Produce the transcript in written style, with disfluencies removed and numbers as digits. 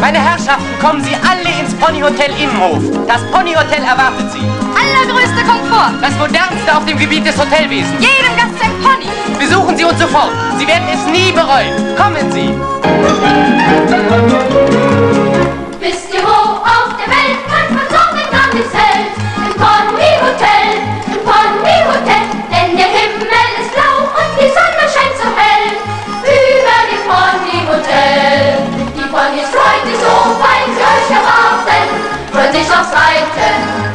Meine Herrschaften, kommen Sie alle ins Ponyhotel Innenhof. Das Ponyhotel erwartet Sie. Allergrößter Komfort. Das modernste auf dem Gebiet des Hotelwesens. Jedem Gast ein Pony. Besuchen Sie uns sofort. Sie werden es nie bereuen. Kommen Sie. Wisst ihr, wo auf der Welt manchmal Sonnen gar nicht hält? Im Ponyhotel, im Ponyhotel. Denn der Himmel ist blau und die Sonne scheint so hell. Über dem Ponyhotel. Die Ponys freut sich so, weil sie euch erwarten. Freut sich aufs Reiten.